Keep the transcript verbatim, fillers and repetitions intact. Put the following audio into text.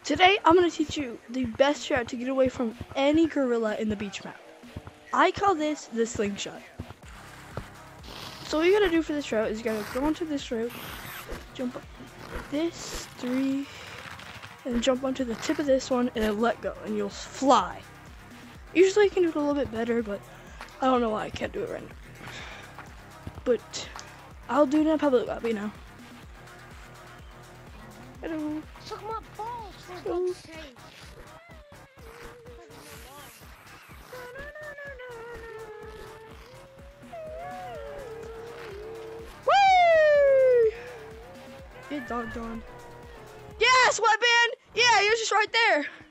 Today, I'm going to teach you the best route to get away from any gorilla in the beach map. I call this the slingshot. So what you got to do for this route is you got to go onto this route, jump up this, three, and jump onto the tip of this one, and then let go, and you'll fly. Usually I can do it a little bit better, but I don't know why I can't do it right now. But I'll do it in a public lobby now. Hello. Suck my balls, for God's sake. Woo! Get doggone. Yes, weapon! Yeah, you're just right there.